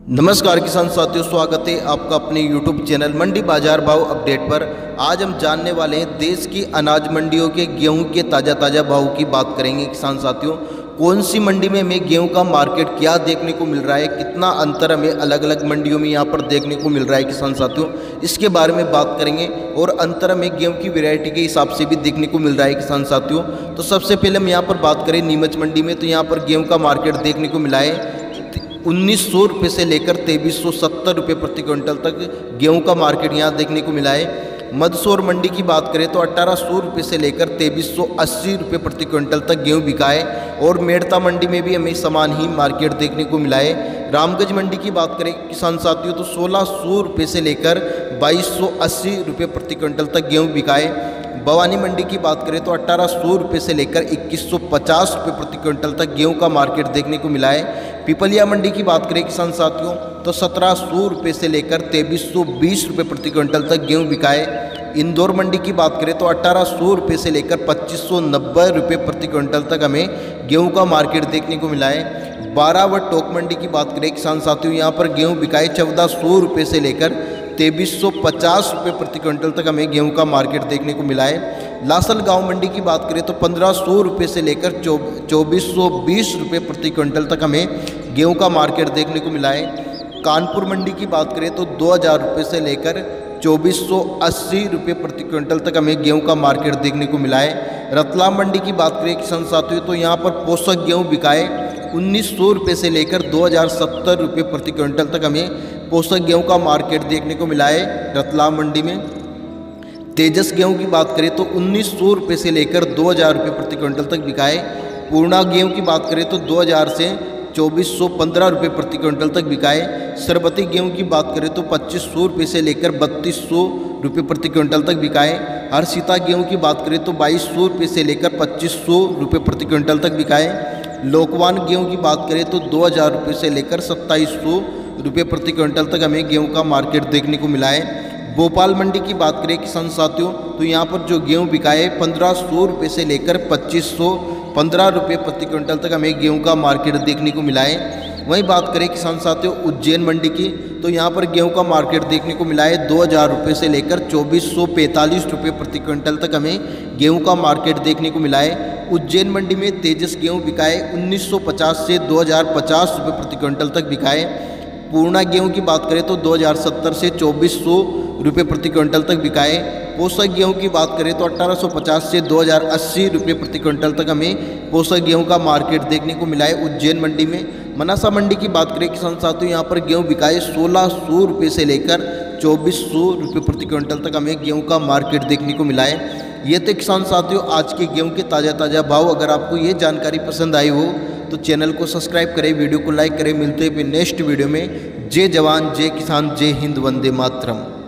नमस्कार किसान साथियों, स्वागत है आपका अपने YouTube चैनल मंडी बाजार भाव अपडेट पर। आज हम जानने वाले हैं देश की अनाज मंडियों के गेहूं के ताज़ा भाव की बात करेंगे। किसान साथियों, कौन सी मंडी में हमें गेहूं का मार्केट क्या देखने को मिल रहा है, कितना अंतर हमें अलग अलग मंडियों में यहां पर देखने को मिल रहा है किसान साथियों, इसके बारे में बात करेंगे। और अंतर हमें गेहूं की वैरायटी के हिसाब से भी देखने को मिल रहा है किसान साथियों। तो सबसे पहले हम यहाँ पर बात करें नीमच मंडी में, तो यहाँ पर गेहूँ का मार्केट देखने को मिला है 1900 रुपये से लेकर 2370 रुपये प्रति क्विंटल तक गेहूं का मार्केट यहां देखने को मिला है। मंदसौर मंडी की बात करें तो 1800 रुपये से लेकर 2380 रुपये प्रति क्विंटल तक गेहूं बिका है। और मेड़ता मंडी में भी हमें समान ही मार्केट देखने को मिला है। रामगंज मंडी की बात करें किसान साथियों तो 1600 रुपये से लेकर 2280 रुपये प्रति क्विंटल तक गेहूँ बिका है। भवानी मंडी की बात करें तो 1800 रुपये से लेकर 2150 रुपये प्रति क्विंटल तक गेहूं का मार्केट देखने को मिला है। पिपलिया मंडी की बात करें किसान साथियों तो 1700 रुपये से लेकर 2320 रुपये प्रति क्विंटल तक गेहूं बिका है। इंदौर मंडी की बात करें तो 1800 रुपये से लेकर 2590 रुपये प्रति क्विंटल तक हमें गेहूं का मार्केट देखने को मिला है। बारावट टोक मंडी की बात करें किसान साथियों, यहाँ पर गेहूँ बिकाए 1400 रुपये से लेकर 2350 रुपये प्रति क्विंटल तक हमें गेहूं का मार्केट देखने को मिला है। लासलगांव मंडी की बात करें तो 1500 रुपये से लेकर 2420 रुपये प्रति क्विंटल तक हमें गेहूं का मार्केट देखने को मिला है। कानपुर मंडी की बात करें तो 2000 रुपये से लेकर 2480 रुपये प्रति क्विंटल तक हमें गेहूं का मार्केट देखने को मिला है। रतलाम मंडी की बात करें किसान साथियों तो यहाँ पर पोषक गेहूँ बिकाए 1900 रुपये से लेकर 2070 रुपये प्रति क्विंटल तक हमें पोषक गेहूं का मार्केट देखने को मिला है रतलाम मंडी में। तेजस गेहूं की बात करें तो 1900 रुपये से लेकर 2000 रुपये प्रति क्विंटल तक बिकाए। पूर्णा गेहूं की बात करें तो 2000 से 2415 रुपये प्रति क्विंटल तक बिकाए। सरबती गेहूं की बात करें तो 2500 रुपये से लेकर 3200 रुपये प्रति क्विंटल तक बिकाए। हरसिता गेहूं की बात करें तो 2200 रुपये से लेकर 2500 रुपये प्रति क्विंटल तक बिकाए। लोकवान गेहूं की बात करें तो 2000 रुपये से लेकर 2700 रुपये प्रति क्विंटल तक हमें गेहूं का मार्केट देखने को मिला है। भोपाल मंडी की बात करें किसान साथियों तो यहाँ पर जो गेहूं बिकाए 1500 रुपये से लेकर 2515 रुपये प्रति क्विंटल तक हमें गेहूं का मार्केट देखने को मिला है। वहीं बात करें किसान साथियों उज्जैन मंडी की तो यहाँ पर गेहूं का मार्केट देखने को मिला है 2000 रुपये से लेकर 2445 रुपये प्रति क्विंटल तक हमें गेहूं का मार्केट देखने को मिला है। उज्जैन मंडी में तेजस गेहूं बिकाए 1950 से 2050 रुपये प्रति क्विंटल तक बिकाए। पूर्णा गेहूं की बात करें तो 2070 से 2400 रुपये प्रति क्विंटल तक बिकाए। पोषक गेहूं की बात करें तो 1850 से 2080 रुपये प्रति क्विंटल तक हमें पोषक गेहूं का मार्केट देखने को मिला है उज्जैन मंडी में। मनासा मंडी की बात करें किसान साथियों यहाँ पर गेहूं बिकाए 1600 रुपये से लेकर 2400 रुपये प्रति क्विंटल तक हमें गेहूं का मार्केट देखने को मिला है। ये तो किसान साथियों आज के गेहूं के ताज़ा भाव। अगर आपको ये जानकारी पसंद आई हो तो चैनल को सब्सक्राइब करें, वीडियो को लाइक करें। मिलते हैं फिर नेक्स्ट वीडियो में। जय जवान, जय किसान, जय हिंद, वंदे मातरम।